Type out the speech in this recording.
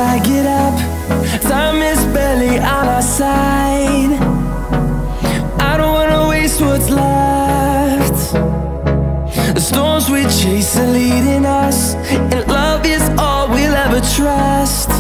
I get up, time is barely on our side. I don't wanna waste what's left. The storms we chase are leading us, and love is all we'll ever trust.